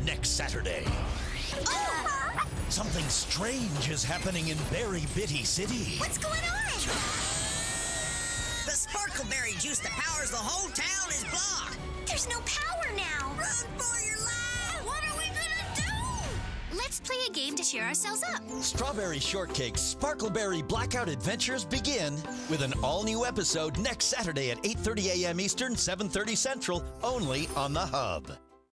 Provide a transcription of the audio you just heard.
next Saturday. Something strange is happening in Berry Bitty City. What's going on? The Sparkleberry juice that powers the whole town is blocked. There's no power now. Run for your life! What are we gonna do? Let's play a game to cheer ourselves up. Strawberry Shortcake's Sparkleberry Blackout Adventures begin with an all-new episode next Saturday at 8:30 a.m. Eastern, 7:30 Central, only on the Hub.